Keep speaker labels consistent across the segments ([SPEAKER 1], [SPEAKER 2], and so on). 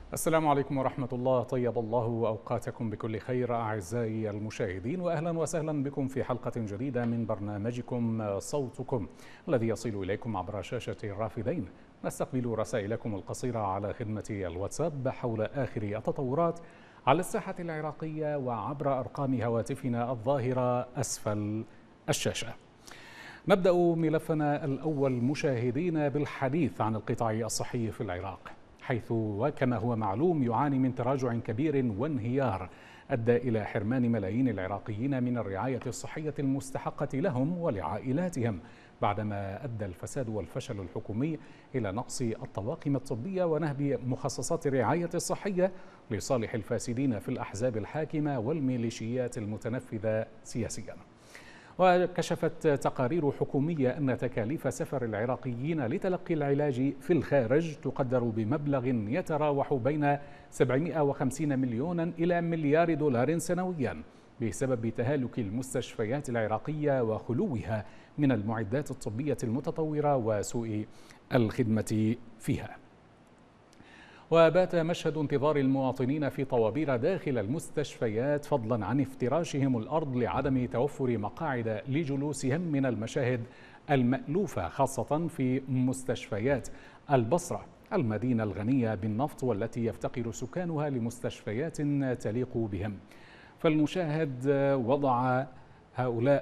[SPEAKER 1] السلام عليكم ورحمة الله. طيب الله أوقاتكم بكل خير أعزائي المشاهدين، وأهلا وسهلا بكم في حلقة جديدة من برنامجكم صوتكم الذي يصل إليكم عبر شاشة الرافدين. نستقبل رسائلكم القصيرة على خدمة الواتساب حول آخر التطورات على الساحة العراقية وعبر أرقام هواتفنا الظاهرة أسفل الشاشة. نبدأ ملفنا الأول مشاهدين بالحديث عن القطاع الصحي في العراق، حيث وكما هو معلوم يعاني من تراجع كبير وانهيار أدى إلى حرمان ملايين العراقيين من الرعاية الصحية المستحقة لهم ولعائلاتهم، بعدما أدى الفساد والفشل الحكومي إلى نقص الطواقم الطبية ونهب مخصصات الرعاية الصحية لصالح الفاسدين في الأحزاب الحاكمة والميليشيات المتنفذة سياسيا. وكشفت تقارير حكومية أن تكاليف سفر العراقيين لتلقي العلاج في الخارج تقدر بمبلغ يتراوح بين 750 مليون إلى مليار دولار سنويا بسبب تهالك المستشفيات العراقية وخلوها من المعدات الطبية المتطورة وسوء الخدمة فيها. وبات مشهد انتظار المواطنين في طوابير داخل المستشفيات فضلا عن افتراشهم الأرض لعدم توفر مقاعد لجلوسهم من المشاهد المألوفة، خاصة في مستشفيات البصرة المدينة الغنية بالنفط والتي يفتقر سكانها لمستشفيات تليق بهم. فالمشاهد وضع هؤلاء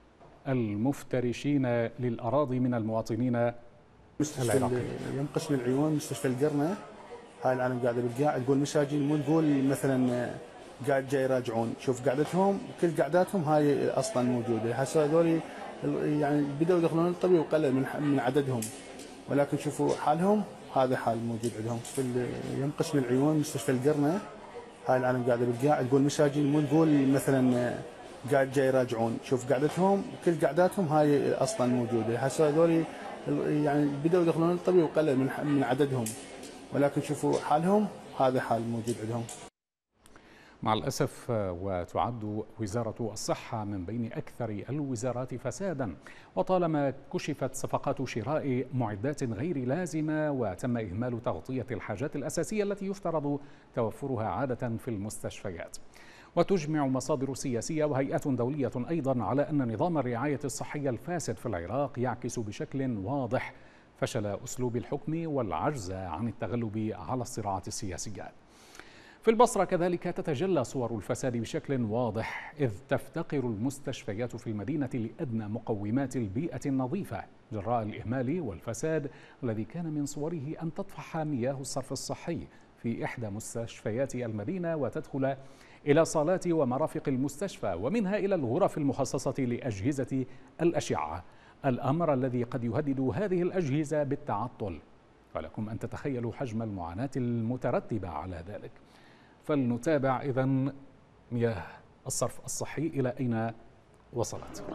[SPEAKER 1] المفترشين للأراضي من المواطنين العراقيين.
[SPEAKER 2] يوم قسم العيون مستشفى القرنة، هاي العالم قاعده بالقاع، تقول مساجين، مو تقول مثلا قاعد جاي يراجعون. شوف قعدتهم، كل قعداتهم هاي اصلا موجوده. هسه هذول يعني بداوا يدخلون الطبيب وقلل من عددهم، ولكن شوفوا حالهم، هذا حال موجود عندهم في يوم قسم العيون مستشفى القرنة، هاي العالم قاعده بالقاع، تقول مساجين، مو تقول مثلا قاعد جاي يراجعون. شوف قعدتهم، كل قعداتهم هاي اصلا موجوده. هسه هذول يعني بداوا يدخلون الطبيب وقلل من عددهم، ولكن شوفوا حالهم، هذا حال موجود عندهم.
[SPEAKER 1] مع الأسف وتعد وزارة الصحة من بين أكثر الوزارات فسادا، وطالما كشفت صفقات شراء معدات غير لازمة وتم إهمال تغطية الحاجات الأساسية التي يفترض توفرها عادة في المستشفيات. وتجمع مصادر سياسية وهيئات دولية أيضا على أن نظام الرعاية الصحية الفاسد في العراق يعكس بشكل واضح فشل أسلوب الحكم والعجز عن التغلب على الصراعات السياسية. في البصرة كذلك تتجلى صور الفساد بشكل واضح، إذ تفتقر المستشفيات في المدينة لأدنى مقومات البيئة النظيفة جراء الإهمال والفساد الذي كان من صوره أن تطفح مياه الصرف الصحي في إحدى مستشفيات المدينة وتدخل إلى صالات ومرافق المستشفى ومنها إلى الغرف المخصصة لأجهزة الأشعة، الأمر الذي قد يهدد هذه الأجهزة بالتعطل، ولكم أن تتخيلوا حجم المعاناة المترتبة على ذلك. فلنتابع إذن مياه الصرف الصحي إلى أين وصلت.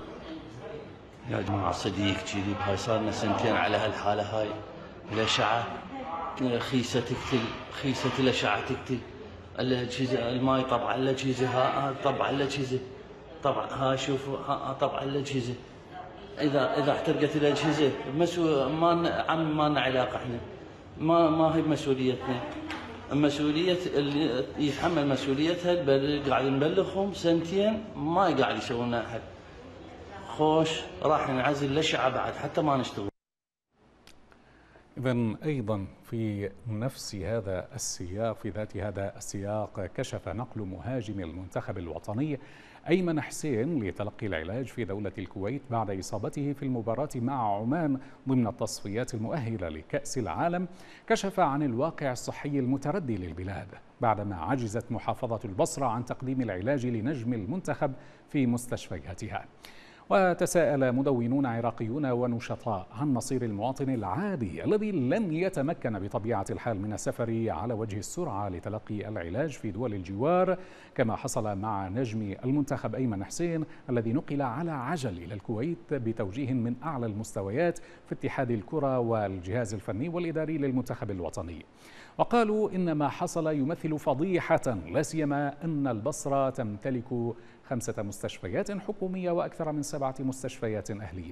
[SPEAKER 3] يا جماعة صديق كذي بهاي صار لنا سنتين على هالحالة هاي. الأشعة خيسة تقتل، خيسة الأشعة تقتل، الأجهزة الماي طبعا الأجهزة، ها طبعا الأجهزة، طبعا ها شوفوا ها طبعا الأجهزة. إذا احترقت الأجهزة ما لنا علاقة، احنا ما هي مسؤوليتنا. مسؤولية اللي يتحمل مسؤوليتها قاعد نبلغهم سنتين ما قاعد يسوون لنا أحد. خوش راح نعزل الأشعة بعد حتى ما نشتغل.
[SPEAKER 1] إذن أيضا في نفس هذا السياق، في ذات هذا السياق، كشف نقل مهاجم المنتخب الوطني أيمن حسين لتلقي العلاج في دولة الكويت بعد إصابته في المباراة مع عمان ضمن التصفيات المؤهلة لكأس العالم، كشف عن الواقع الصحي المتردي للبلاد بعدما عجزت محافظة البصرة عن تقديم العلاج لنجم المنتخب في مستشفياتها. وتساءل مدونون عراقيون ونشطاء عن مصير المواطن العادي الذي لن يتمكن بطبيعة الحال من السفر على وجه السرعة لتلقي العلاج في دول الجوار، كما حصل مع نجم المنتخب أيمن حسين الذي نقل على عجل إلى الكويت بتوجيه من أعلى المستويات في اتحاد الكرة والجهاز الفني والإداري للمنتخب الوطني. وقالوا إن ما حصل يمثل فضيحة، لا سيما أن البصرة تمتلك 5 مستشفيات حكومية وأكثر من 7 مستشفيات أهلية.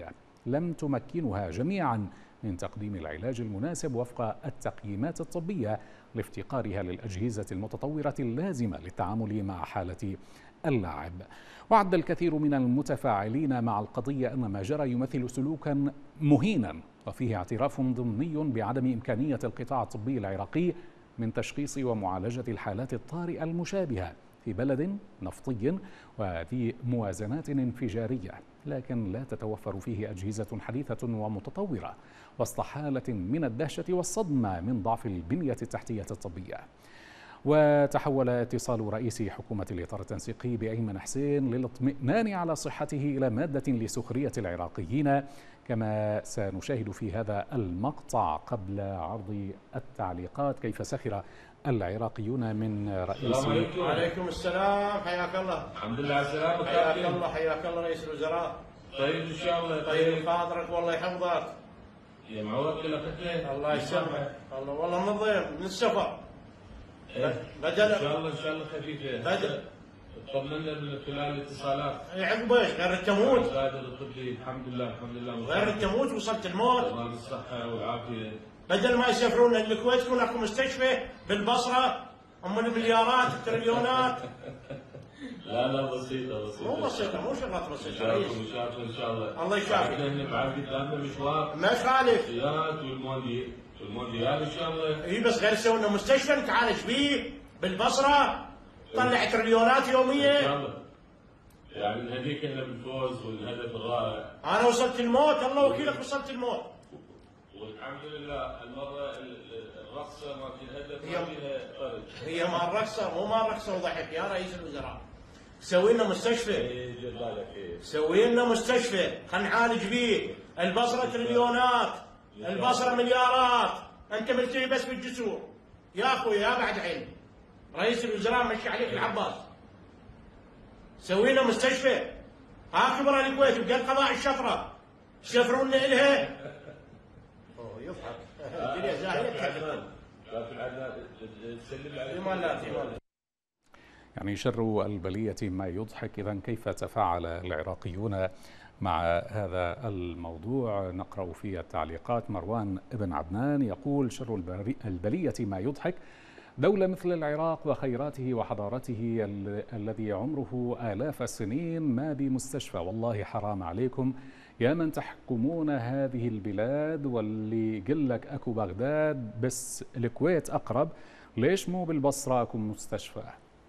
[SPEAKER 1] لم تمكنها جميعا من تقديم العلاج المناسب وفق التقييمات الطبية لافتقارها للأجهزة المتطورة اللازمة للتعامل مع حالة اللاعب. وعد الكثير من المتفاعلين مع القضية أن ما جرى يمثل سلوكا مهينا وفيه اعتراف ضمني بعدم إمكانية القطاع الطبي العراقي من تشخيص ومعالجة الحالات الطارئة المشابهة في بلد نفطي وذي موازنات انفجارية، لكن لا تتوفر فيه أجهزة حديثة ومتطورة وسط حالة من الدهشة والصدمة من ضعف البنية التحتية الطبية. وتحول اتصال رئيس حكومة الإطار التنسيقي بأيمن حسين للاطمئنان على صحته إلى مادة لسخرية العراقيين، كما سنشاهد في هذا المقطع قبل عرض التعليقات كيف سخر العراقيون من رئيس.
[SPEAKER 4] السلام عليكم. وعليكم السلام، حياك الله.
[SPEAKER 5] الحمد لله على السلامة.
[SPEAKER 4] حياك الله حياك الله رئيس الوزراء.
[SPEAKER 5] طيب ان شاء الله.
[SPEAKER 4] طيب خاطرك والله يحفظك.
[SPEAKER 5] يا معود كلك
[SPEAKER 4] الله يسلمك. الله والله نظيم من السفر. بدل
[SPEAKER 5] ان شاء الله خفيفه.
[SPEAKER 4] بدل
[SPEAKER 5] طمنا من خلال الاتصالات.
[SPEAKER 4] عقب ايش؟ غير التموت.
[SPEAKER 5] القادر الطبي الحمد لله
[SPEAKER 4] غير التموت وصلت الموت.
[SPEAKER 5] الله بالصحه والعافيه.
[SPEAKER 4] بدل ما يسافرون الكويت يكون اكو مستشفى بالبصره ام المليارات التريليونات.
[SPEAKER 5] لا بسيطه.
[SPEAKER 4] مو بسيطه، مو شغلات بسيطه.
[SPEAKER 5] ان شاء الله.
[SPEAKER 4] الله يشافيك.
[SPEAKER 5] احنا بعد قدامنا مشوار.
[SPEAKER 4] ما يخالف.
[SPEAKER 5] السيارات والمونديال ان شاء الله.
[SPEAKER 4] اي بس غير يسوي لنا مستشفى نتعالج فيه بالبصره، طلع تريليونات يوميه.
[SPEAKER 5] ان شاء الله. يعني نهديك احنا بالفوز والهدف الرائع.
[SPEAKER 4] انا وصلت الموت، الله وكيلك وصلت الموت.
[SPEAKER 5] والحمد لله المره الرقصه ما في الهدف ما فيها فرج.
[SPEAKER 4] هي ما الرقصه مو ما الرقصه وضحك يا رئيس الوزراء. سوي لنا مستشفى. سوي لنا مستشفى خلينا نعالج فيه، البصره تريليونات، البصره مليارات، انت ملتهي بس بالجسور. يا اخوي يا بعد علم. رئيس الوزراء مشي عليك العباس. سوي لنا مستشفى. كبر الكويت وقال قضاء الشطره. يسافرون الها. يضحك. الدنيا زاهيه.
[SPEAKER 1] يعني شر البلية ما يضحك. إذن كيف تفاعل العراقيون مع هذا الموضوع؟ نقرأ في التعليقات. مروان ابن عدنان يقول: شر البلية ما يضحك، دولة مثل العراق وخيراته وحضارته الذي عمره آلاف السنين ما بمستشفى. والله حرام عليكم يا من تحكمون هذه البلاد، واللي قلك أكو بغداد بس الكويت أقرب، ليش مو بالبصرة أكو مستشفى؟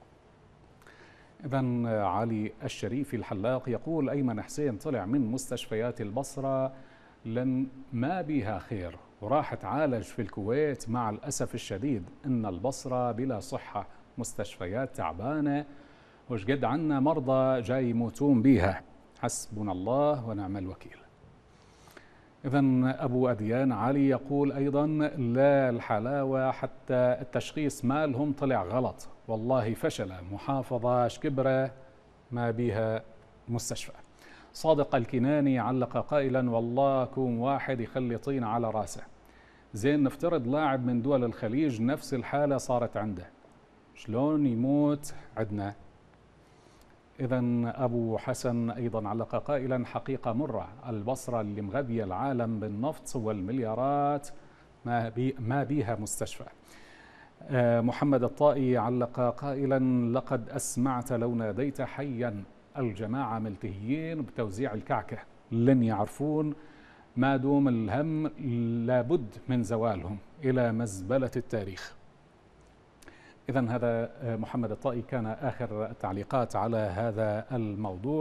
[SPEAKER 1] إذن علي الشريف الحلاق يقول: أيمن حسين طلع من مستشفيات البصرة لن ما بها خير وراح تعالج في الكويت. مع الأسف الشديد إن البصرة بلا صحة، مستشفيات تعبانة، وش قد عنا مرضى جاي يموتون بيها، حسبنا الله ونعم الوكيل. إذن أبو أديان علي يقول أيضا: لا الحلاوة حتى التشخيص مالهم طلع غلط، والله فشل محافظة شكبرة ما بيها مستشفى. صادق الكناني علق قائلا: والله كون واحد يخلي طين على راسه. زين نفترض لاعب من دول الخليج نفس الحالة صارت عنده، شلون يموت عندنا؟ إذن أبو حسن أيضا علق قائلا: حقيقة مرة، البصرة اللي مغذية العالم بالنفط والمليارات ما بيها مستشفى. محمد الطائي علق قائلا: لقد أسمعت لو ناديت حيا الجماعة ملتهيين بتوزيع الكعكة، لن يعرفون ما دوم الهم لابد من زوالهم إلى مزبلة التاريخ. إذن هذا محمد الطائي كان آخر التعليقات على هذا الموضوع.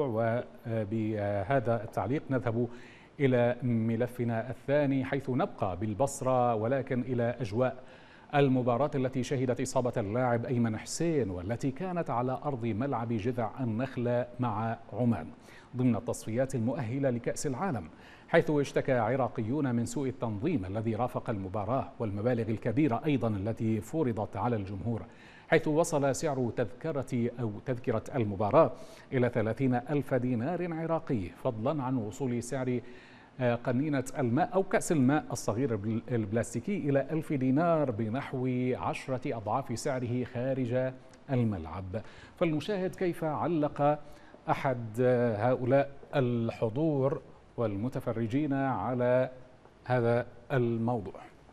[SPEAKER 1] وبهذا التعليق نذهب إلى ملفنا الثاني، حيث نبقى بالبصرة ولكن إلى أجواء المباراة التي شهدت إصابة اللاعب أيمن حسين، والتي كانت على أرض ملعب جذع النخلة مع عمان ضمن التصفيات المؤهلة لكأس العالم، حيث اشتكى عراقيون من سوء التنظيم الذي رافق المباراة والمبالغ الكبيرة أيضا التي فرضت على الجمهور، حيث وصل سعر تذكرة المباراة إلى 30,000 دينار عراقي، فضلا عن وصول سعر قنينة الماء أو كأس الماء الصغير البلاستيكي إلى 1000 دينار، بنحو 10 أضعاف سعره خارج الملعب. فالمشاهد كيف علق أحد هؤلاء الحضور والمتفرجين على هذا الموضوع.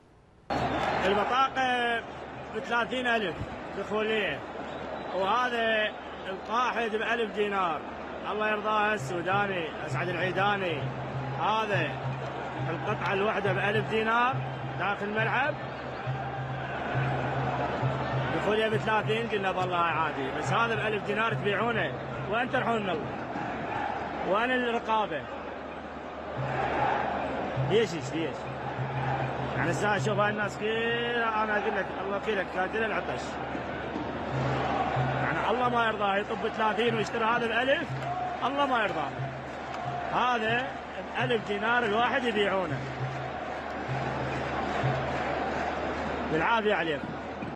[SPEAKER 6] البطاقة ب30,000 دخولية، وهذا القاحد ب1000 دينار. الله يرضاها السوداني أسعد العيداني. هذا القطعة الواحدة ب1000 دينار داخل الملعب، دخولية ب30. قلنا والله عادي، بس هذا ب1000 دينار تبيعونه. وين ترحون الله؟ وين الرقابة؟ ليش يعني الساعة شوف هاي الناس كلها، أنا أقول لك الله وكيلك كاتل العطش. يعني الله ما يرضاه يطب ب30 ويشتري هذا ب1000، الله ما يرضاه. هذا ب1000 دينار الواحد يبيعونه. بالعافية عليكم.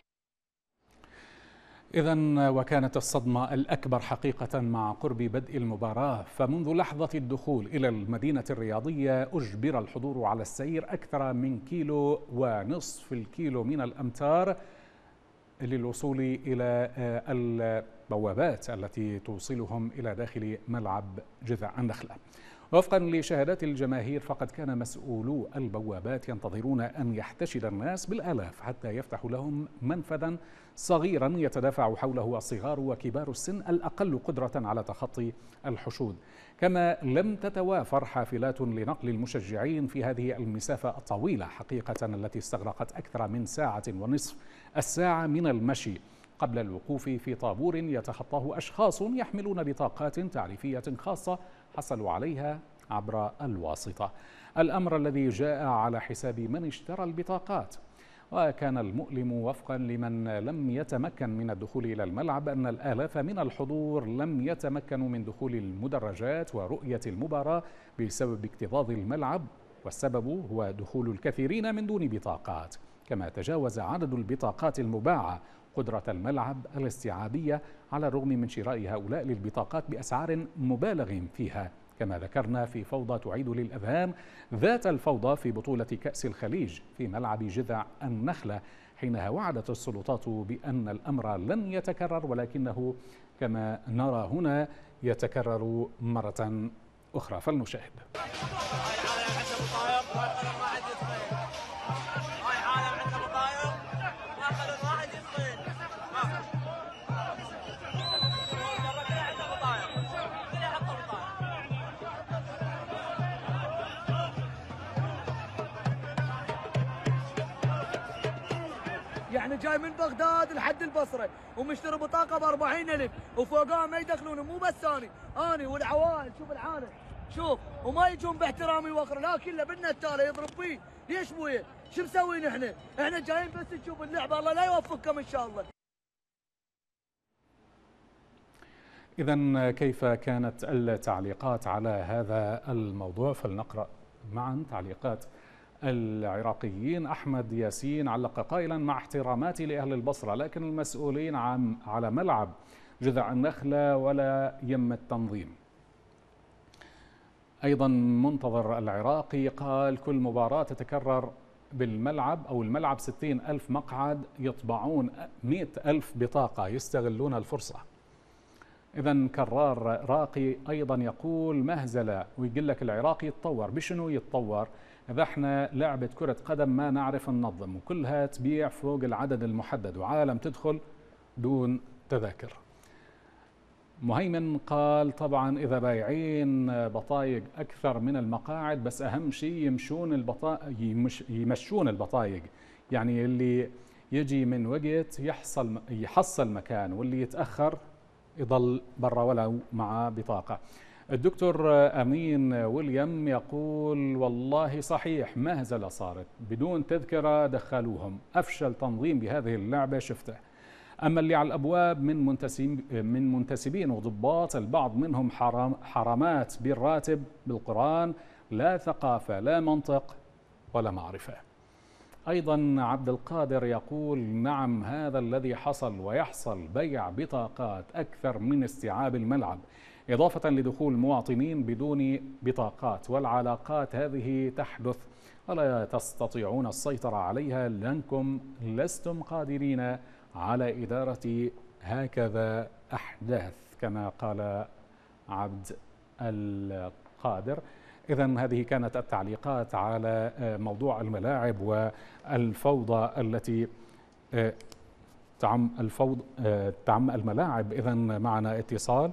[SPEAKER 1] إذن وكانت الصدمة الأكبر حقيقة مع قرب بدء المباراة، فمنذ لحظة الدخول إلى المدينة الرياضية أجبر الحضور على السير أكثر من 1.5 كيلو من الأمتار للوصول إلى البوابات التي توصلهم إلى داخل ملعب جذع النخلة. وفقا لشهادات الجماهير فقد كان مسؤولو البوابات ينتظرون أن يحتشد الناس بالآلاف حتى يفتحوا لهم منفذا صغيرا يتدافع حوله الصغار وكبار السن الأقل قدرة على تخطي الحشود. كما لم تتوافر حافلات لنقل المشجعين في هذه المسافة الطويلة حقيقة التي استغرقت أكثر من 1.5 ساعة من المشي قبل الوقوف في طابور يتخطاه أشخاص يحملون بطاقات تعريفية خاصة حصلوا عليها عبر الواسطة، الأمر الذي جاء على حساب من اشترى البطاقات. وكان المؤلم وفقا لمن لم يتمكن من الدخول إلى الملعب أن الآلاف من الحضور لم يتمكنوا من دخول المدرجات ورؤية المباراة بسبب اكتظاظ الملعب، والسبب هو دخول الكثيرين من دون بطاقات. كما تجاوز عدد البطاقات المباعة قدرة الملعب الاستيعابية على الرغم من شراء هؤلاء للبطاقات بأسعار مبالغ فيها. كما ذكرنا في فوضى تعيد للأذهان ذات الفوضى في بطولة كأس الخليج في ملعب جذع النخلة، حينها وعدت السلطات بأن الأمر لن يتكرر، ولكنه كما نرى هنا يتكرر مرة أخرى. فلنشاهد.
[SPEAKER 7] يعني جاي من بغداد لحد البصره ومشتري بطاقه ب40,000 وفوقها ما يدخلونه. مو بس اني والعوائل. شوف العالم شوف، وما يجون باحترامي وخر، لا كله بالنتاله يضرب فيه. ليش بويه؟ شو مسوين احنا؟ احنا جايين بس نشوف اللعبه، الله لا يوفقكم ان شاء الله.
[SPEAKER 1] إذن كيف كانت التعليقات على هذا الموضوع؟ فلنقرأ معا تعليقات العراقيين. أحمد ياسين علق قائلا: مع احتراماتي لأهل البصرة، لكن المسؤولين على ملعب جذع النخلة ولا يم التنظيم. أيضا منتظر العراقي قال: كل مباراة تتكرر بالملعب أو الملعب 60,000 مقعد، يطبعون 100,000 بطاقة، يستغلون الفرصة. إذن كرار راقي أيضا يقول: مهزلة. ويقول لك العراقي يتطور. بشنو يتطور؟ إذا احنا لعبة كرة قدم ما نعرف ننظم وكلها تبيع فوق العدد المحدد وعالم تدخل دون تذاكر. مهيمن قال: طبعا إذا بايعين بطايق أكثر من المقاعد، بس أهم شيء يمشون البطايق، يعني اللي يجي من وقت يحصل مكان، واللي يتأخر يضل برا ولو مع بطاقة. الدكتور أمين ويليام يقول: والله صحيح مهزلة صارت، بدون تذكرة دخلوهم، أفشل تنظيم بهذه اللعبة شفته. أما اللي على الأبواب من منتسبين وضباط، البعض منهم حرامات بالراتب بالقرآن، لا ثقافة لا منطق ولا معرفة. أيضا عبد القادر يقول: نعم هذا الذي حصل ويحصل، بيع بطاقات أكثر من استيعاب الملعب، إضافة لدخول مواطنين بدون بطاقات، والعلاقات هذه تحدث ولا تستطيعون السيطرة عليها، لأنكم لستم قادرين على إدارة هكذا أحداث، كما قال عبد القادر. إذا هذه كانت التعليقات على موضوع الملاعب والفوضى التي تعم الملاعب. إذا معنا اتصال.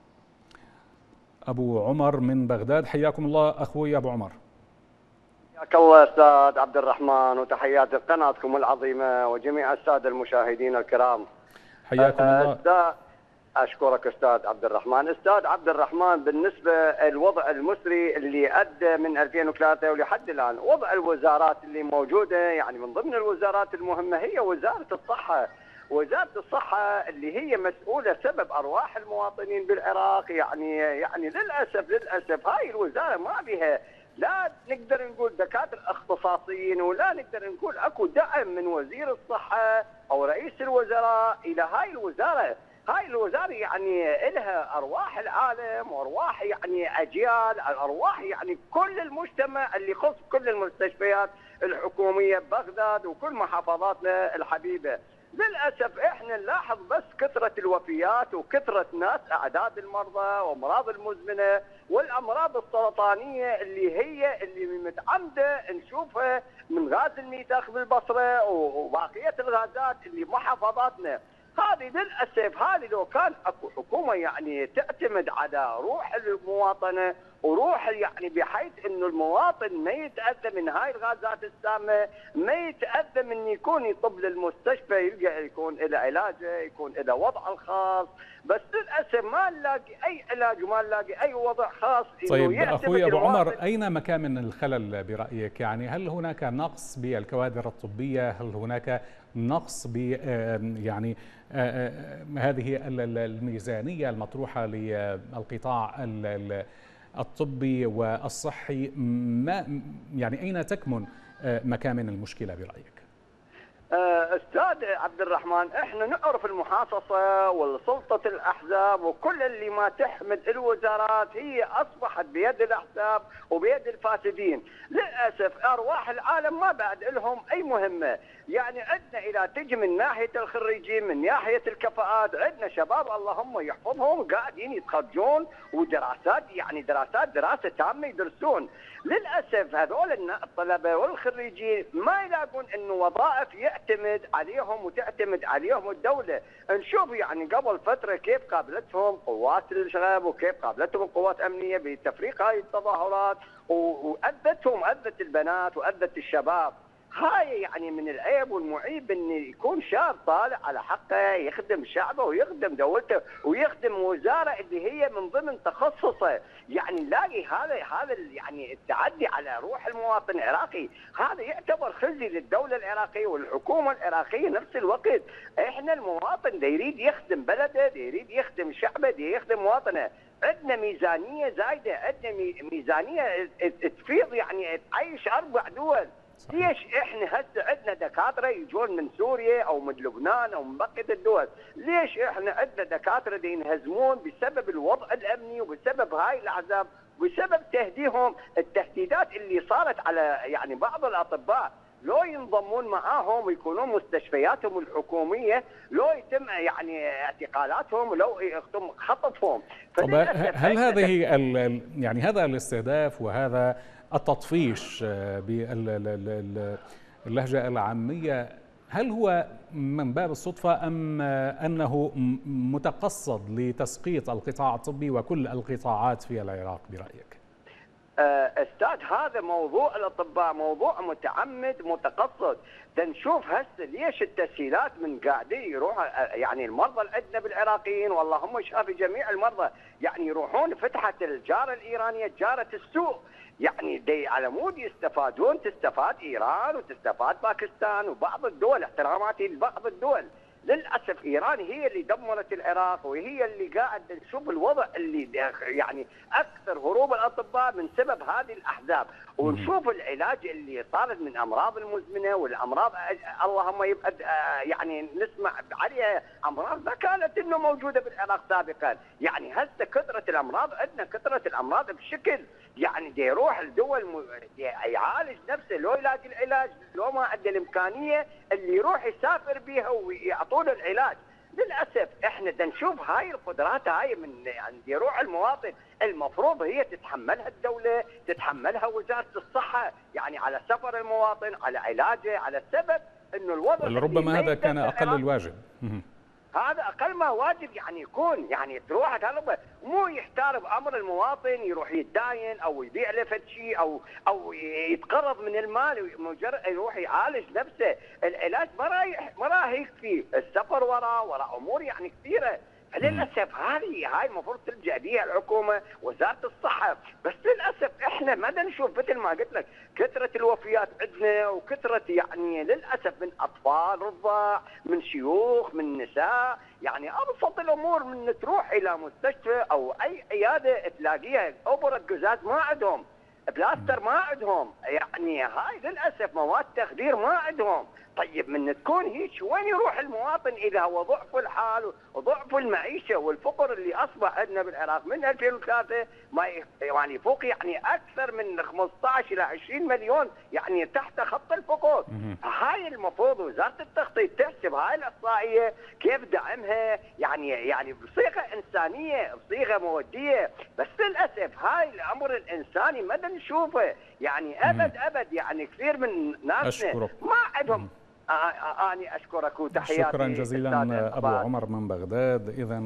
[SPEAKER 1] أبو عمر من بغداد، حياكم الله أخوي أبو عمر.
[SPEAKER 8] حياك الله أستاذ عبد الرحمن، وتحيات قناتكم العظيمة وجميع السادة المشاهدين الكرام.
[SPEAKER 1] حياكم الله.
[SPEAKER 8] أشكرك أستاذ عبد الرحمن. أستاذ عبد الرحمن، بالنسبة الوضع المسري اللي أدى من 2003 ولحد الآن، وضع الوزارات اللي موجودة، يعني من ضمن الوزارات المهمة هي وزارة الصحة. وزارة الصحة اللي هي مسؤولة سبب أرواح المواطنين بالعراق، يعني للأسف هاي الوزارة ما بها، لا نقدر نقول دكاترة اختصاصيين، ولا نقدر نقول اكو دعم من وزير الصحة او رئيس الوزراء الى هاي الوزارة. هاي الوزارة يعني لها ارواح العالم وارواح يعني اجيال، ارواح يعني كل المجتمع اللي يخص كل المستشفيات الحكومية ببغداد وكل محافظاتنا الحبيبة. للأسف احنا نلاحظ بس كثرة الوفيات وكثرة ناس اعداد المرضى وامراض المزمنة والامراض السرطانية اللي متعمدة نشوفها من غاز الميثاق بالبصرة وباقية الغازات اللي محافظاتنا. هذه للأسف هذه لو كان اكو حكومة يعني تعتمد على روح المواطنة وروح يعني بحيث انه المواطن ما يتاذى من هاي الغازات السامه، ما يتاذى من يكون يطب للمستشفى يلقى يكون له علاجه، يكون له وضعه الخاص، بس للاسف ما نلاقي اي علاج وما نلاقي اي وضع خاص.
[SPEAKER 1] طيب اخوي ابو عمر، اين مكان من الخلل برايك؟ يعني هل هناك نقص بالكوادر الطبيه؟ هل هناك نقص ب يعني هذه الميزانيه المطروحه للقطاع الطبي والصحي؟ ما يعني أين تكمن مكامن المشكلة برأيك؟
[SPEAKER 8] أستاذ عبد الرحمن، احنا نعرف المحاصصة والسلطة الأحزاب وكل اللي ما تحمد الوزارات هي أصبحت بيد الأحزاب وبيد الفاسدين. للأسف أرواح العالم ما بعد لهم أي مهمة. يعني عندنا إذا تجي من ناحية الخريجين، من ناحية الكفاءات، عندنا شباب اللهم يحفظهم قاعدين يتخرجون ودراسات يعني دراسة تامة يدرسون. للأسف هذول الطلبة والخريجين ما يلاقون إنه وظائف يعتمد عليهم وتعتمد عليهم الدولة. نشوف يعني قبل فترة كيف قابلتهم قوات الشغب وكيف قابلتهم قوات أمنية بتفريق هاي التظاهرات، وأذتهم، أذت البنات وأذت الشباب. هاي يعني من العيب والمعيب ان يكون شاب طالع على حقه يخدم شعبه ويخدم دولته ويخدم وزاره اللي هي من ضمن تخصصه. يعني نلاقي هذا يعني التعدي على روح المواطن العراقي، هذا يعتبر خزي للدوله العراقيه والحكومه العراقيه. نفس الوقت احنا المواطن دا يريد يخدم بلده، دا يريد يخدم شعبه، دا يخدم مواطنه. عندنا ميزانيه زايده، عندنا ميزانيه تفيض يعني تعيش 4 دول. ليش احنا هسه عندنا دكاتره يجون من سوريا او من لبنان او من بقيه الدول؟ ليش احنا عندنا دكاتره ينهزمون بسبب الوضع الامني وبسبب هاي الاحزاب وبسبب التهديدات اللي صارت على يعني بعض الاطباء؟ لو ينضمون معاهم ويكونون مستشفياتهم الحكوميه، لو يتم يعني اعتقالاتهم ولو يتم خطفهم.
[SPEAKER 1] طب هل هذه يعني هذا الاستهداف وهذا التطفيش باللهجة العامية، هل هو من باب الصدفة أم أنه متقصد لتسقيط القطاع الطبي وكل القطاعات في العراق برأيك؟
[SPEAKER 8] أستاذ، هذا موضوع الأطباء موضوع متعمد متقصد. نشوف هسه ليش التسهيلات من قاعدين يروح يعني المرضى اللي عندنا بالعراقيين واللهم شافي جميع المرضى يعني يروحون فتحت الجارة الإيرانية جارة السوق، يعني دي على مود يستفادون، تستفاد إيران وتستفاد باكستان وبعض الدول، احتراماتي لبعض الدول. للأسف إيران هي اللي دمرت العراق وهي اللي قاعد نشوف الوضع اللي يعني أكثر هروب الأطباء من سبب هذه الأحزاب، ونشوف العلاج اللي صارت من أمراض المزمنة والأمراض اللهم يبعد يعني نسمع عليها أمراض ما كانت إنه موجودة بالعراق سابقا. يعني هسه كثرة الأمراض عندنا، كثرة الأمراض بشكل يعني دي يروح الدول يعالج نفسه، لو يلاقي العلاج لو ما عنده الإمكانية اللي يروح يسافر بيها ويعطونه العلاج. للاسف احنا دا نشوف هاي القدرات هاي من عند يروح المواطن، المفروض هي تتحملها الدوله، تتحملها وزاره الصحه، يعني على سفر المواطن، على علاجه، على السبب انه الوضع
[SPEAKER 1] ربما هذا كان اقل الواجب.
[SPEAKER 8] هذا اقل ما واجب يعني يكون، يعني تروح مو يحتار بامر المواطن يروح يتداين او يبيع له فد شيء او يتقرض من المال، مجرد يروح يعالج نفسه، العلاج ما راح يكفي، السفر وراء امور يعني كثيره. للاسف هاي المفروض تلجا بها الحكومه وزاره الصحه، بس للاسف احنا ما نشوف مثل ما قلت لك كثره الوفيات عندنا، وكثره يعني للاسف من اطفال رضع، من شيوخ، من نساء، يعني ابسط الامور من تروح الى مستشفى او اي عياده تلاقيها ابره قزاز ما عندهم، بلاستر ما عندهم، يعني هاي للاسف مواد تخدير ما عندهم. طيب من تكون هيك وين يروح المواطن اذا هو ضعف الحال وضعف المعيشه والفقر اللي اصبح عندنا بالعراق من 2003 ما يعني يفوق يعني اكثر من 15 الى 20 مليون يعني تحت خط الفقر. هاي المفروض وزاره التخطيط تحسب هاي الاحصائيه كيف دعمها، يعني بصيغه انسانيه بصيغه موديه، بس للاسف هاي الامر الانساني ما نشوفه، يعني ابد يعني كثير من ناسنا ما عندهم. أنا أشكرك وتحياتي.
[SPEAKER 1] شكرا جزيلا أبو عمر من بغداد. إذا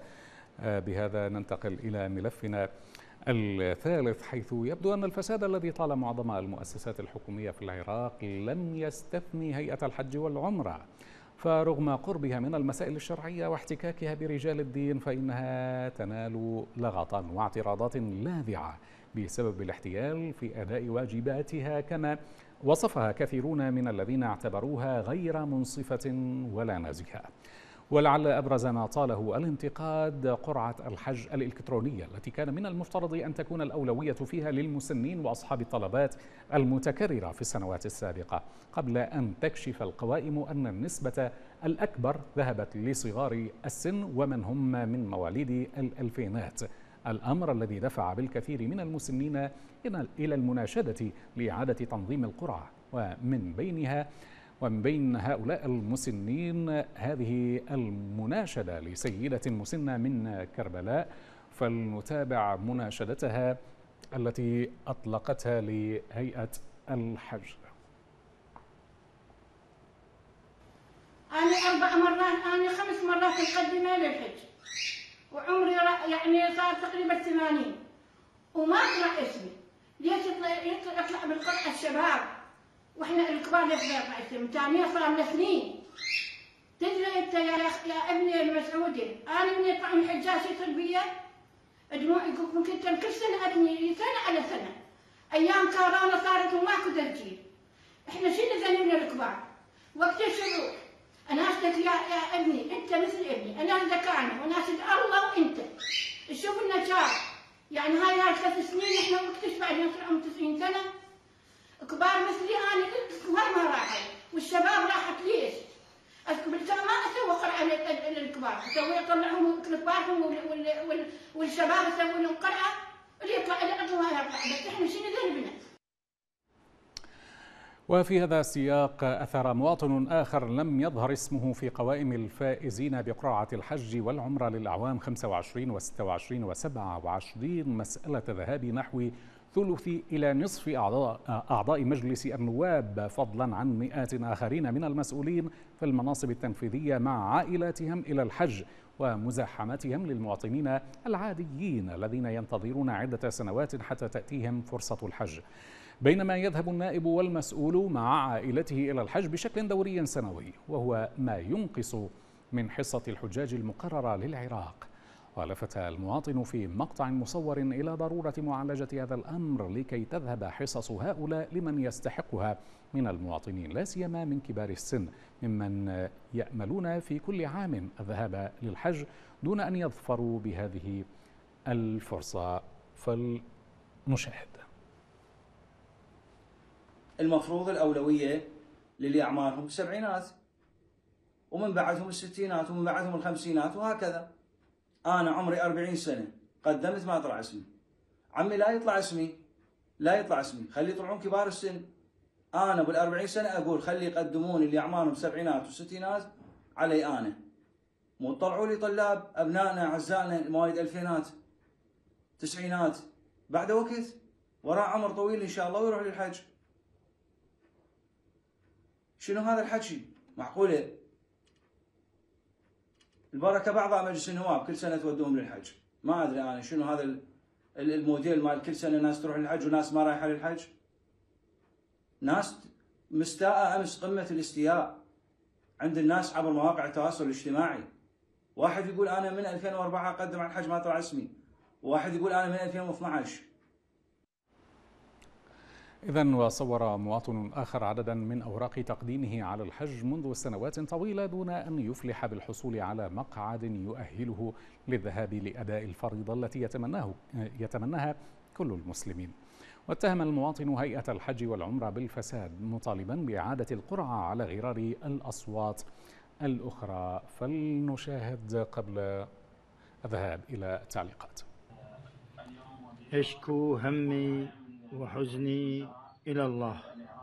[SPEAKER 1] بهذا ننتقل إلى ملفنا الثالث، حيث يبدو أن الفساد الذي طال معظم المؤسسات الحكومية في العراق لم يستثني هيئة الحج والعمرة، فرغم قربها من المسائل الشرعية واحتكاكها برجال الدين فإنها تنال لغطا واعتراضات لاذعة بسبب الاحتيال في أداء واجباتها، كما وصفها كثيرون من الذين اعتبروها غير منصفة ولا نزيهة. ولعل أبرز ما طاله الانتقاد قرعة الحج الإلكترونية التي كان من المفترض أن تكون الأولوية فيها للمسنين وأصحاب الطلبات المتكررة في السنوات السابقة، قبل أن تكشف القوائم أن النسبة الأكبر ذهبت لصغار السن ومن هم من مواليد الألفينات، الأمر الذي دفع بالكثير من المسنين إلى المناشدة لإعادة تنظيم القرعة. ومن بين هؤلاء المسنين هذه المناشدة لسيدة مسنة من كربلاء، فلنتابع مناشدتها التي أطلقتها لهيئة الحج.
[SPEAKER 9] أنا 4 مرات، أنا 5 مرات مقدمة للحج، وعمري يعني صار تقريبا 80 وما طلع اسمي. ليش يطلع بالقرعة الشباب واحنا الكبار ليش ما يطلع اسمي؟ ثانية صار له سنين. تدري انت يا ابني المسعودي، انا من يطلع من حجاج يصل بيا دموعي كنت كل سنة ابني سنة على سنة. ايام كورونا صارت وماكو تسجيل. احنا شنو ذنبنا الكبار؟ وقت الشروق انا اشتكي يا ابني انت مثل ابني، انا ذكرنا وناشد الله وانت شوف النجاح. يعني هاي 3 سنين احنا وقتش بعدين طلعوا 90 سنه كبار مثلي، انا الكبار ما راحوا والشباب راحت ليش؟ بالتالي ما اسوي قرعه للكبار، اسوي اطلعهم كبارهم والشباب اسوي لهم قرعه اللي يطلع اللي عندهم ما يطلع، بس احنا شنو ذنبنا؟
[SPEAKER 1] وفي هذا السياق أثار مواطن آخر لم يظهر اسمه في قوائم الفائزين بقرعة الحج والعمرة للأعوام 25 و26 و27 مسألة ذهاب نحو ثلث إلى نصف أعضاء مجلس النواب، فضلا عن مئات آخرين من المسؤولين في المناصب التنفيذية مع عائلاتهم إلى الحج، ومزاحمتهم للمواطنين العاديين الذين ينتظرون عدة سنوات حتى تأتيهم فرصة الحج، بينما يذهب النائب والمسؤول مع عائلته إلى الحج بشكل دوري سنوي، وهو ما ينقص من حصة الحجاج المقررة للعراق. ولفت المواطن في مقطع مصور إلى ضرورة معالجة هذا الأمر لكي تذهب حصص هؤلاء لمن يستحقها من المواطنين، لا سيما من كبار السن، ممن يأملون في كل عام الذهاب للحج دون أن يظفروا بهذه الفرصة. فلنشاهد.
[SPEAKER 10] المفروض الأولوية للي أعمارهم السبعينات، ومن بعدهم الستينات، ومن بعدهم الخمسينات، وهكذا. أنا عمري 40 سنة قدمت ما طلع اسمي. عمي لا يطلع اسمي، لا يطلع اسمي، خلي يطلعون كبار السن. أنا بال40 سنة أقول خلي يقدمون اللي أعمارهم السبعينات والستينات علي أنا. مو طلعوا لي طلاب ابنائنا اعزائنا مواليد الفينات تسعينات بعد وقت وراء عمر طويل ان شاء الله ويروح للحج. شنو هذا الحكي؟ معقوله البركه بعض مجلس النواب كل سنه تودوهم للحج؟ ما ادري انا شنو هذا الموديل مال كل سنه ناس تروح للحج وناس ما رايحه للحج. ناس مستاءة امس قمه الاستياء عند الناس عبر مواقع التواصل الاجتماعي. واحد يقول انا من 2004 اقدم على الحج ما طلع اسمي، وواحد يقول انا من 2012.
[SPEAKER 1] إذن وصور مواطن آخر عددا من أوراق تقديمه على الحج منذ سنوات طويلة دون أن يفلح بالحصول على مقعد يؤهله للذهاب لأداء الفريضة التي يتمناها كل المسلمين. واتهم المواطن هيئة الحج والعمرة بالفساد مطالبا بإعادة القرعة على غرار الأصوات الأخرى. فلنشاهد قبل الذهاب إلى التعليقات.
[SPEAKER 11] أشكو همي وحزني إلى الله.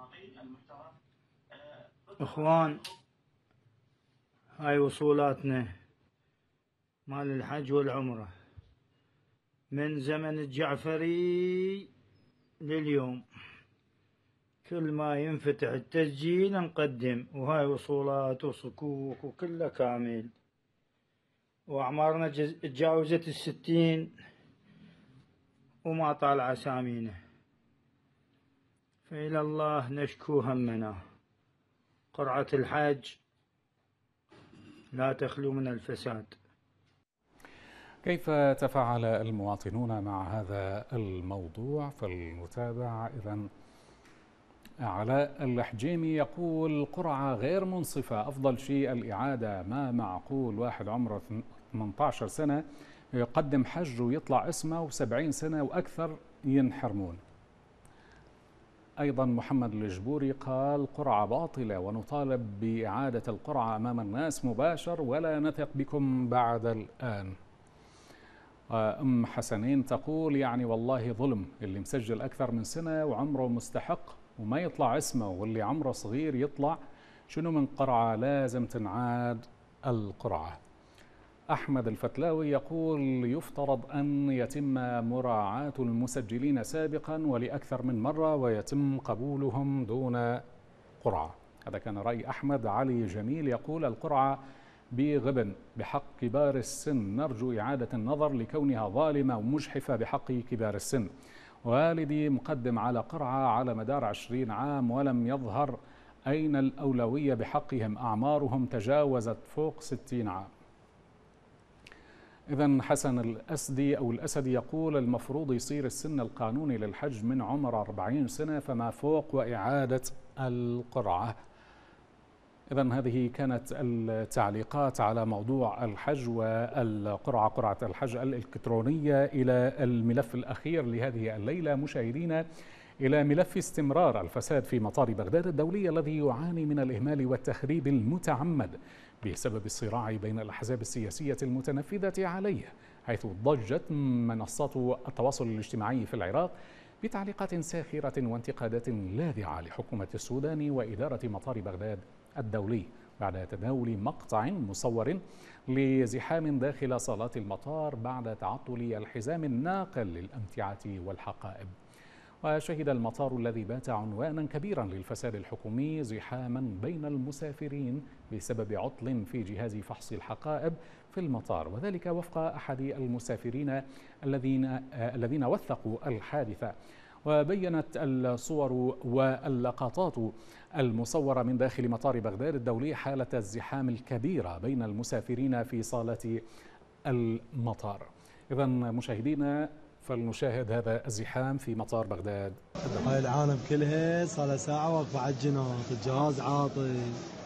[SPEAKER 11] إخوان، هاي وصولاتنا مال الحج والعمرة من زمن الجعفري لليوم، كل ما ينفتح التسجيل نقدم، وهاي وصولات وصكوك وكله كامل، وأعمارنا تجاوزت 60 وما طالع أسامينا. فإلى الله نشكو همنا. قرعة الحج لا تخلو من الفساد.
[SPEAKER 1] كيف تفاعل المواطنون مع هذا الموضوع؟ فلنتابع. إذن علاء الحجيمي يقول قرعة غير منصفة، أفضل شيء الإعادة، ما معقول واحد عمره 18 سنة يقدم حج ويطلع اسمه و70 سنة وأكثر ينحرمون. أيضا محمد الجبوري قال قرعة باطلة ونطالب بإعادة القرعة أمام الناس مباشر ولا نثق بكم بعد الآن. أم حسنين تقول يعني والله ظلم، اللي مسجل أكثر من سنة وعمره مستحق وما يطلع اسمه، واللي عمره صغير يطلع، شنو من قرعة؟ لازم تنعاد القرعة. أحمد الفتلاوي يقول يفترض أن يتم مراعاة المسجلين سابقا ولأكثر من مرة ويتم قبولهم دون قرعة. هذا كان رأي أحمد. علي جميل يقول القرعة بغبن بحق كبار السن، نرجو إعادة النظر لكونها ظالمة ومجحفة بحق كبار السن. والدي مقدم على قرعة على مدار 20 عام ولم يظهر أين الأولوية بحقهم، أعمارهم تجاوزت فوق 60 عام. إذن حسن الأسدي يقول المفروض يصير السن القانوني للحج من عمر 40 سنة فما فوق وإعادة القرعة. إذن هذه كانت التعليقات على موضوع الحج والقرعة، قرعة الحج الإلكترونية. إلى الملف الأخير لهذه الليلة مشاهدينا، إلى ملف استمرار الفساد في مطار بغداد الدولي الذي يعاني من الإهمال والتخريب المتعمد بسبب الصراع بين الأحزاب السياسية المتنفذة عليه، حيث ضجت منصات التواصل الاجتماعي في العراق بتعليقات ساخرة وانتقادات لاذعة لحكومة السودان وإدارة مطار بغداد الدولي بعد تداول مقطع مصور لزحام داخل صالات المطار بعد تعطل الحزام الناقل للأمتعة والحقائب. وشهد المطار الذي بات عنوانا كبيرا للفساد الحكومي زحاما بين المسافرين بسبب عطل في جهاز فحص الحقائب في المطار، وذلك وفق أحد المسافرين الذين وثقوا الحادثة. وبينت الصور واللقطات المصورة من داخل مطار بغداد الدولي حالة الزحام الكبيرة بين المسافرين في صالة المطار. إذن مشاهدينا فلنشاهد هذا الزحام في مطار بغداد.
[SPEAKER 12] هاي العالم كلها صار لها ساعة واقفة على الجناط، الجهاز عاطل.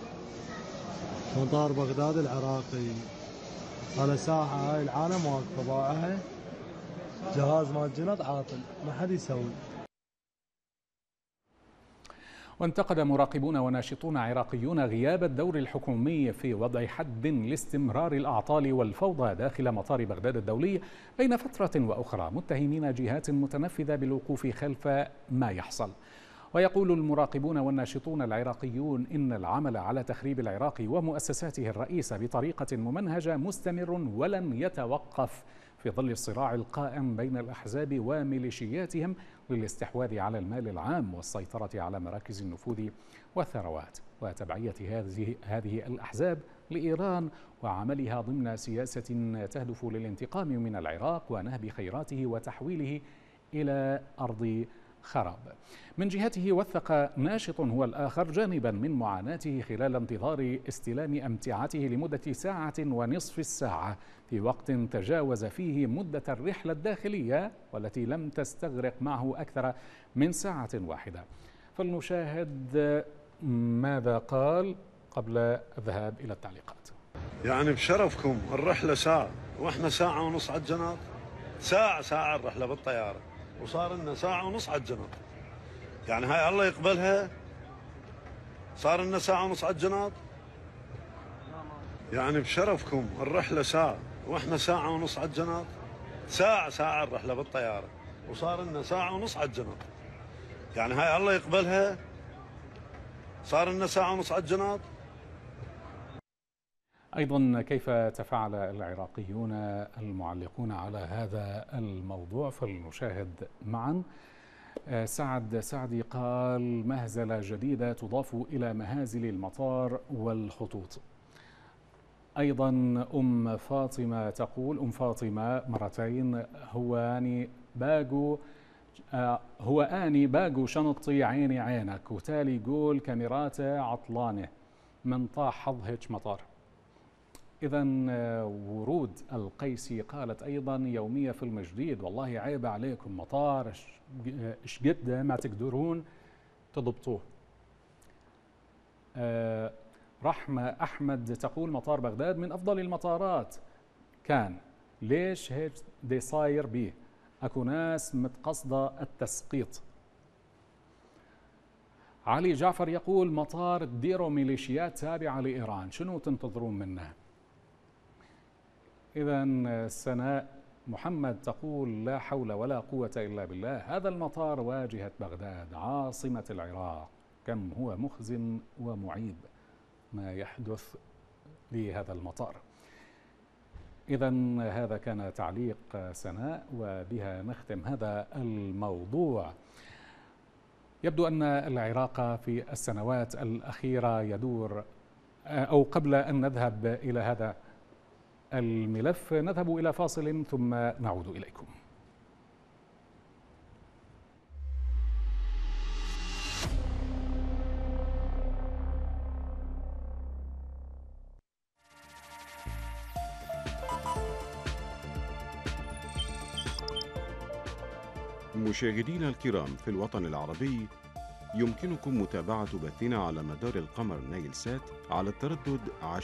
[SPEAKER 12] مطار بغداد العراقي صار لها ساعة هاي العالم واقفة باعها، جهاز مال الجناط عاطل، ما حد يسوي.
[SPEAKER 1] وانتقد مراقبون وناشطون عراقيون غياب الدور الحكومي في وضع حد لاستمرار الأعطال والفوضى داخل مطار بغداد الدولي بين فترة وأخرى، متهمين جهات متنفذة بالوقوف خلف ما يحصل. ويقول المراقبون والناشطون العراقيون إن العمل على تخريب العراق ومؤسساته الرئيسة بطريقة ممنهجة مستمر ولن يتوقف في ظل الصراع القائم بين الأحزاب وميليشياتهم للاستحواذ على المال العام والسيطرة على مراكز النفوذ والثروات، وتبعية هذه الأحزاب لإيران وعملها ضمن سياسة تهدف للانتقام من العراق ونهب خيراته وتحويله إلى أرض خراب. من جهته وثق ناشط هو الآخر جانبا من معاناته خلال انتظار استلام أمتعته لمدة ساعة ونصف الساعة في وقت تجاوز فيه مدة الرحلة الداخلية والتي لم تستغرق معه أكثر من ساعة واحدة. فلنشاهد ماذا قال قبل الذهاب إلى التعليقات.
[SPEAKER 13] يعني بشرفكم الرحلة ساعة واحنا ساعة ونص على الجناط، ساعة الرحلة بالطيارة وصار لنا ساعة ونص على الجناط. يعني هاي الله يقبلها؟ صار لنا ساعة ونص على الجناط. يعني بشرفكم الرحلة ساعة واحنا ساعة ونص على الجناط، ساعة الرحلة بالطيارة وصار لنا ساعة ونص على الجناط. يعني هاي الله يقبلها؟ صار لنا ساعة ونص على الجناط.
[SPEAKER 1] أيضا كيف تفاعل العراقيون المعلقون على هذا الموضوع؟ فلنشاهد معا. سعد سعدي قال: مهزلة جديدة تضاف إلى مهازل المطار والخطوط. أيضا أم فاطمة تقول، أم فاطمة مرتين: هو أني باقو شنطي عيني عينك، وتالي يقول كاميراته عطلانة من طاح حظ هيك مطار. إذا ورود القيسي قالت أيضا: يومية فيلم جديد، والله عيب عليكم مطار إيش قد ما تقدرون تضبطوه. رحمة أحمد تقول: مطار بغداد من أفضل المطارات كان، ليش هيك دي صاير بيه؟ أكو ناس متقصدة التسقيط. علي جعفر يقول: مطار تديره ميليشيات تابعة لإيران، شنو تنتظرون منه؟ إذا سناء محمد تقول: لا حول ولا قوة إلا بالله، هذا المطار واجهة بغداد عاصمة العراق، كم هو مخزن ومعيب ما يحدث لهذا المطار. إذا هذا كان تعليق سناء، وبها نختم هذا الموضوع. يبدو أن العراق في السنوات الأخيرة يدور، أو قبل أن نذهب إلى هذا الملف نذهب إلى فاصل ثم نعود إليكم.
[SPEAKER 14] مشاهدينا الكرام في الوطن العربي، يمكنكم متابعة بثنا على مدار القمر نايل سات على التردد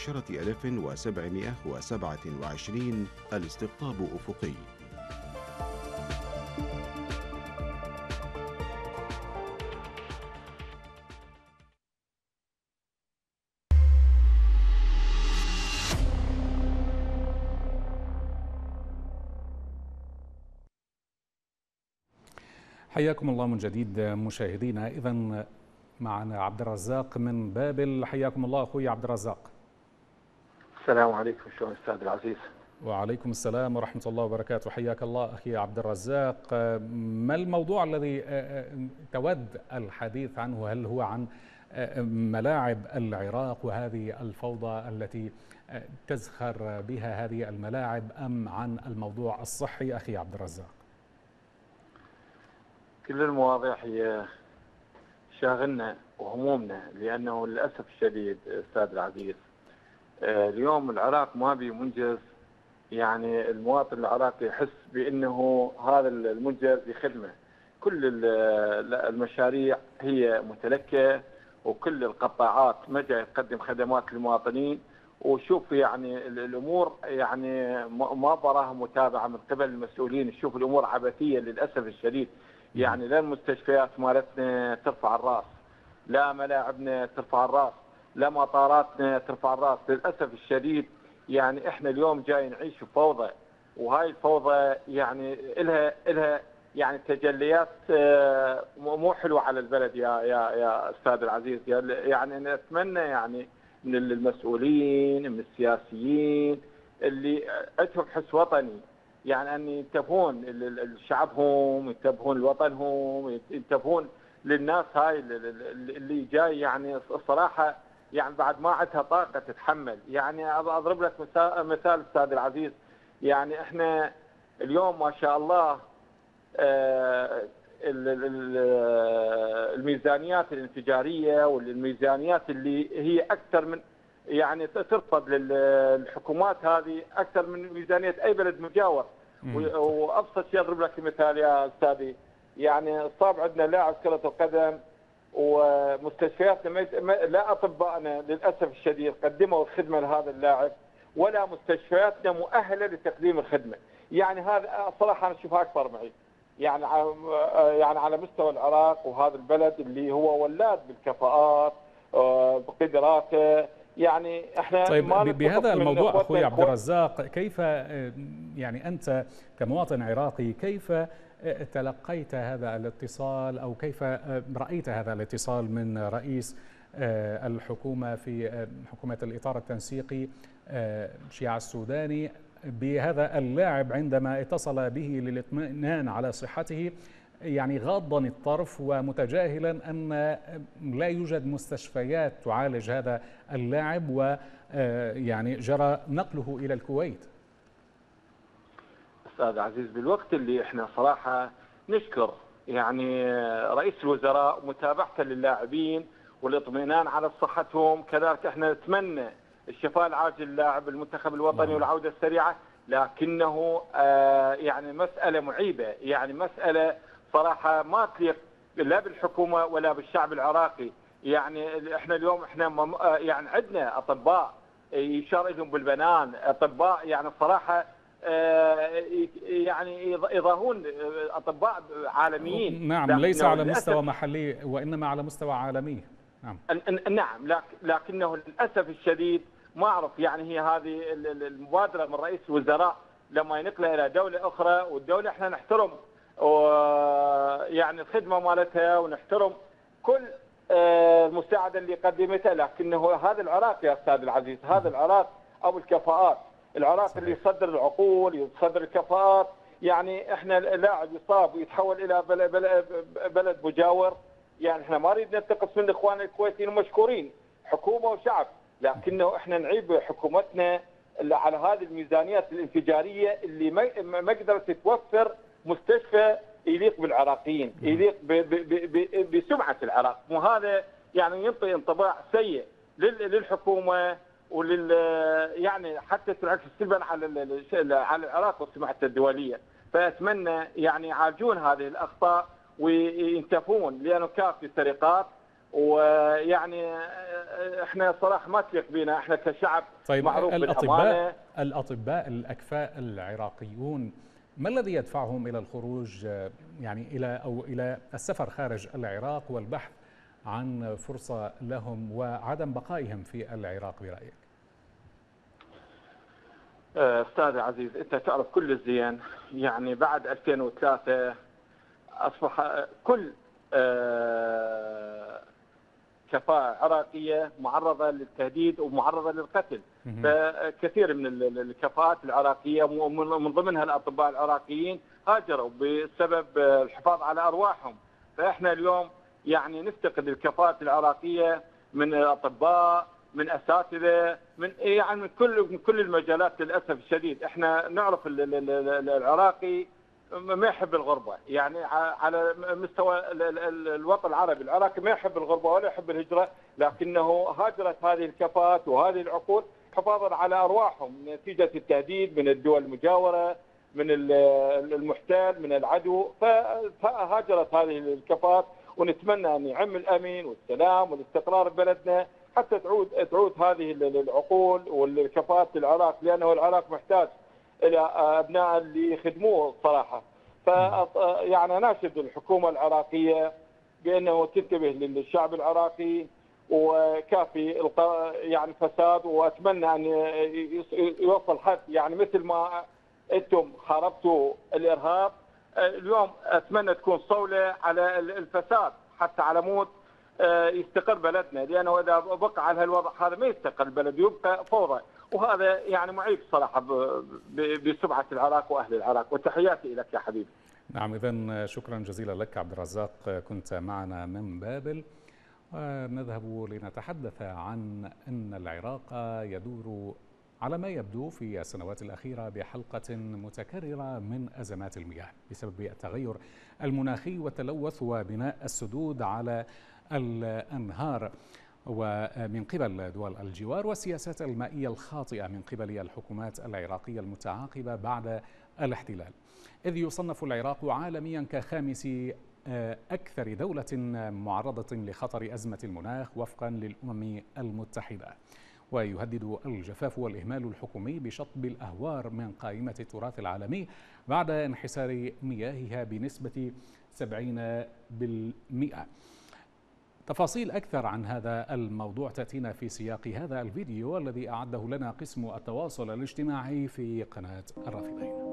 [SPEAKER 14] 10727 الاستقطاب أفقي.
[SPEAKER 1] حياكم الله من جديد مشاهدينا. إذا معنا عبد الرزاق من بابل. حياكم الله أخوي عبد الرزاق.
[SPEAKER 15] السلام عليكم، شلون أستاذ العزيز؟
[SPEAKER 1] وعليكم السلام ورحمة الله وبركاته. حياك الله أخي عبد الرزاق. ما الموضوع الذي تود الحديث عنه؟ هل هو عن ملاعب العراق وهذه الفوضى التي تزخر بها هذه الملاعب، أم عن الموضوع الصحي أخي عبد الرزاق؟
[SPEAKER 15] كل المواضيع هي شاغلنا وهمومنا، لأنه للأسف الشديد أستاذ العزيز اليوم العراق ما بي منجز. يعني المواطن العراقي يحس بأنه هذا المنجز يخدمه. كل المشاريع هي متلكة، وكل القطاعات ما جاي تقدم خدمات للمواطنين. وشوف يعني الأمور يعني ما براها متابعة من قبل المسؤولين. نشوف الأمور عبثية للأسف الشديد. يعني لا المستشفيات مالتنا ترفع الراس، لا ملاعبنا ترفع الراس، لا مطاراتنا ترفع الراس. للأسف الشديد يعني احنا اليوم جاي نعيش في فوضى، وهاي الفوضى يعني إلها يعني تجليات مو حلوه على البلد يا استاذ العزيز. يعني نتمنى يعني من المسؤولين من السياسيين اللي عندهم حس وطني يعني ان ينتبهون لشعبهم، ينتبهون لوطنهم، ينتبهون للناس هاي اللي جاي يعني الصراحه يعني بعد ما عندها طاقه تتحمل. يعني اضرب لك مثال استاذ العزيز، يعني احنا اليوم ما شاء الله الميزانيات الانفجاريه والميزانيات اللي هي اكثر من يعني ترفض للحكومات هذه اكثر من ميزانيه اي بلد مجاور. وابسط شيء اضرب لك مثال يا استاذي، يعني صار عندنا لاعب كره القدم ومستشفياتنا لا اطبائنا للاسف الشديد قدموا الخدمه لهذا اللاعب ولا مستشفياتنا مؤهله لتقديم الخدمه. يعني هذا صراحه انا اشوفها اكبر معي. يعني على مستوى العراق وهذا البلد اللي هو ولاد بالكفاءات بقدراته. يعني احنا
[SPEAKER 1] طيب بهذا الموضوع اخوي عبد الرزاق، كيف يعني انت كمواطن عراقي كيف تلقيت هذا الاتصال او كيف رايت هذا الاتصال من رئيس الحكومه في حكومه الاطار التنسيقي شيع السوداني بهذا اللاعب عندما اتصل به للاطمئنان على صحته، يعني غاضا الطرف ومتجاهلا أن لا يوجد مستشفيات تعالج هذا اللاعب ويعني جرى نقله إلى الكويت؟
[SPEAKER 15] أستاذ عزيز، بالوقت اللي احنا صراحة نشكر يعني رئيس الوزراء متابعته للاعبين والاطمئنان على صحتهم، كذلك احنا نتمنى الشفاء العاجل للاعب المنتخب الوطني والعودة السريعة، لكنه يعني مسألة معيبة، يعني مسألة صراحة ما تليق لا بالحكومة ولا بالشعب العراقي. يعني احنا اليوم احنا يعني عندنا اطباء يشار لهم بالبنان، اطباء يعني صراحة يعني يضاهون اطباء عالميين.
[SPEAKER 1] نعم، ليس على مستوى محلي وانما على مستوى عالمي. نعم
[SPEAKER 15] نعم، لكنه للاسف الشديد ما اعرف يعني هي هذه المبادرة من رئيس الوزراء لما ينقلها الى دولة اخرى، والدولة احنا نحترم ويعني الخدمة مالتها ونحترم كل المساعدة اللي قدمتها، لكنه هذا العراق يا أستاذ العزيز، هذا العراق أبو الكفاءات، العراق اللي يصدر العقول يصدر الكفاءات. يعني احنا لاعب يصاب ويتحول إلى بلد مجاور، يعني احنا ما نريد ننتقص من إخواننا الكويتيين مشكورين حكومة وشعب، لكنه احنا نعيب حكومتنا على هذه الميزانيات الانفجارية اللي ما قدرت توفر مستشفى يليق بالعراقيين، يليق بسمعة العراق، وهذا يعني ينطي انطباع سيء للحكومة ولل يعني حتى تنعكس سلبا على العراق وسمعته الدولية. فأتمنى يعني يعالجون هذه الأخطاء وينتبهون، لأنه كافي سرقات، ويعني احنا صراحة ما تليق بنا احنا كشعب.
[SPEAKER 1] طيب
[SPEAKER 15] معروف بالأمانة.
[SPEAKER 1] الأطباء الأكفاء العراقيون ما الذي يدفعهم إلى الخروج يعني إلى السفر خارج العراق والبحث عن فرصة لهم وعدم بقائهم في العراق برأيك؟
[SPEAKER 15] أستاذ عزيز، أنت تعرف كل الزين، يعني بعد 2003 أصبح كل كفاءة عراقية معرضة للتهديد ومعرضة للقتل. فكثير من الكفاءات العراقية من ضمنها الأطباء العراقيين هاجروا بسبب الحفاظ على أرواحهم. فإحنا اليوم يعني نفتقد الكفاءات العراقية من أطباء، من أساتذة، من كل المجالات للأسف الشديد. إحنا نعرف العراقي ما يحب الغربة، يعني على مستوى الوطن العربي العراقي ما يحب الغربة ولا يحب الهجرة، لكنه هاجرت هذه الكفاءات وهذه العقول حفاظا على أرواحهم نتيجة التهديد من الدول المجاورة، من المحتال، من العدو. فهاجرت هذه الكفاءات، ونتمنى أن يعم الأمن والسلام والاستقرار ببلدنا حتى تعود هذه العقول والكفاءات للعراق، لأنه العراق محتاج إلى أبناء اللي يخدموه صراحة. يعني ناشد الحكومة العراقية بأنه تنتبه للشعب العراقي، وكافي يعني فساد، وأتمنى أن يوصل حد يعني مثل ما أنتم حاربتوا الإرهاب، اليوم اتمنى تكون صولة على الفساد حتى على مود يستقر بلدنا، لانه اذا بقى على هالوضع هذا ما يستقر البلد، يبقى فوضى، وهذا يعني معيب صراحه بسمعه العراق واهل العراق. وتحياتي لك يا حبيبي.
[SPEAKER 1] نعم، إذن شكرا جزيلا لك عبد الرزاق، كنت معنا من بابل. ونذهب لنتحدث عن أن العراق يدور على ما يبدو في السنوات الأخيرة بحلقة متكررة من أزمات المياه بسبب التغير المناخي والتلوث وبناء السدود على الأنهار ومن قبل دول الجوار، والسياسات المائية الخاطئة من قبل الحكومات العراقية المتعاقبة بعد الاحتلال، إذ يصنف العراق عالميا كخامس أكثر دولة معرضة لخطر أزمة المناخ وفقا للأمم المتحدة. ويهدد الجفاف والإهمال الحكومي بشطب الأهوار من قائمة التراث العالمي بعد انحسار مياهها بنسبة 70%. تفاصيل أكثر عن هذا الموضوع تأتينا في سياق هذا الفيديو الذي أعده لنا قسم التواصل الاجتماعي في قناة الرافدين.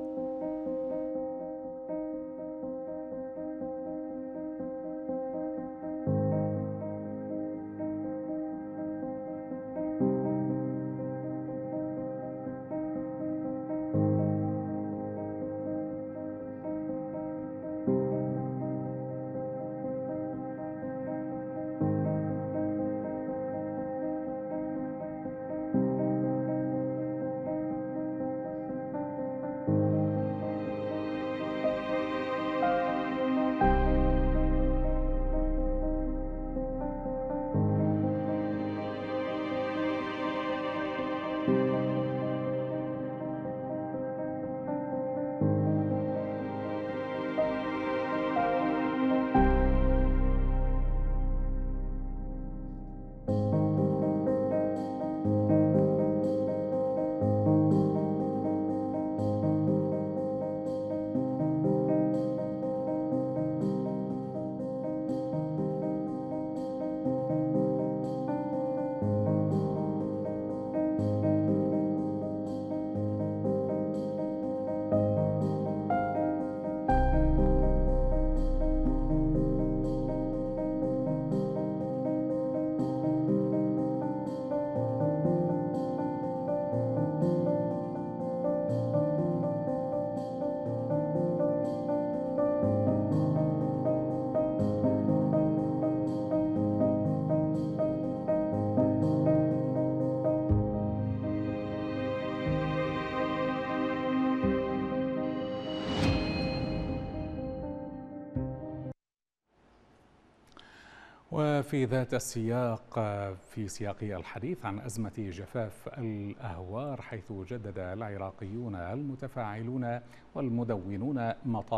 [SPEAKER 1] وفي ذات السياق، في سياق الحديث عن أزمة جفاف الأهوار، حيث جدد العراقيون المتفاعلون والمدونون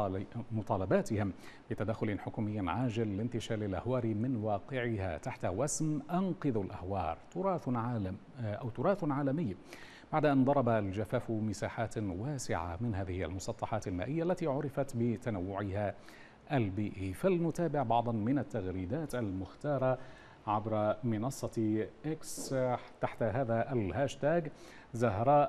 [SPEAKER 1] مطالباتهم بتدخل حكومي عاجل لانتشال الأهوار من واقعها تحت وسم أنقذوا الأهوار، تراث عالمي، بعد أن ضرب الجفاف مساحات واسعة من هذه المسطحات المائية التي عرفت بتنوعها البيئي. فلنتابع بعضا من التغريدات المختارة عبر منصة إكس تحت هذا الهاشتاج. زهراء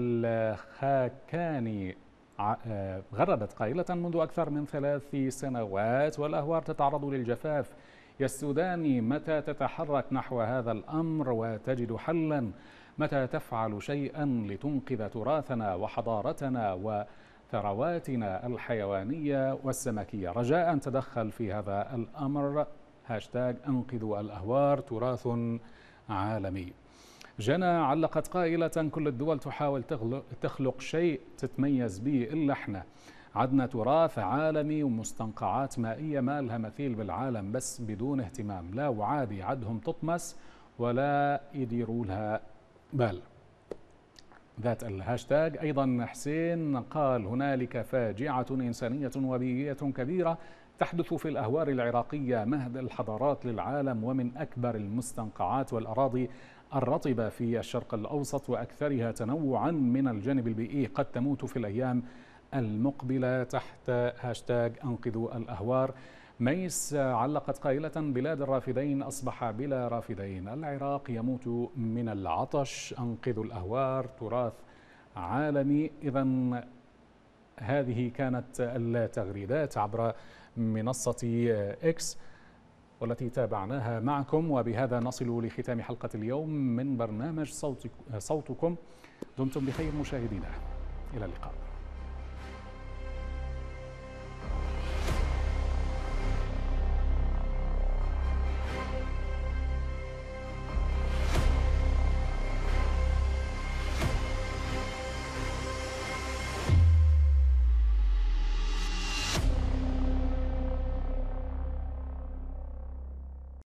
[SPEAKER 1] الخاكاني غردت قائلة: منذ أكثر من 3 سنوات والأهوار تتعرض للجفاف. يا السوداني، متى تتحرك نحو هذا الأمر وتجد حلا؟ متى تفعل شيئا لتنقذ تراثنا وحضارتنا وثرواتنا الحيوانية والسمكية؟ رجاء تدخل في هذا الأمر. هاشتاج أنقذوا الأهوار، تراث عالمي. جنى علقت قائلة: كل الدول تحاول تخلق شيء تتميز به إلا احنا. عدنا تراث عالمي ومستنقعات مائية ما لها مثيل بالعالم، بس بدون اهتمام. لا وعادي عدهم تطمس ولا يديروا لها بال. ذات الهاشتاج أيضا حسين قال: هنالك فاجعة إنسانية وبيئية كبيرة تحدث في الأهوار العراقية، مهد الحضارات للعالم ومن أكبر المستنقعات والأراضي الرطبة في الشرق الأوسط وأكثرها تنوعا من الجانب البيئي، قد تموت في الأيام المقبلة. تحت هاشتاج أنقذوا الأهوار. ميس علقت قائلة: بلاد الرافدين أصبح بلا رافدين، العراق يموت من العطش، أنقذوا الأهوار، تراث عالمي. إذن هذه كانت التغريدات عبر منصة إكس والتي تابعناها معكم، وبهذا نصل لختام حلقة اليوم من برنامج صوتكم. دمتم بخير مشاهدينا، إلى اللقاء.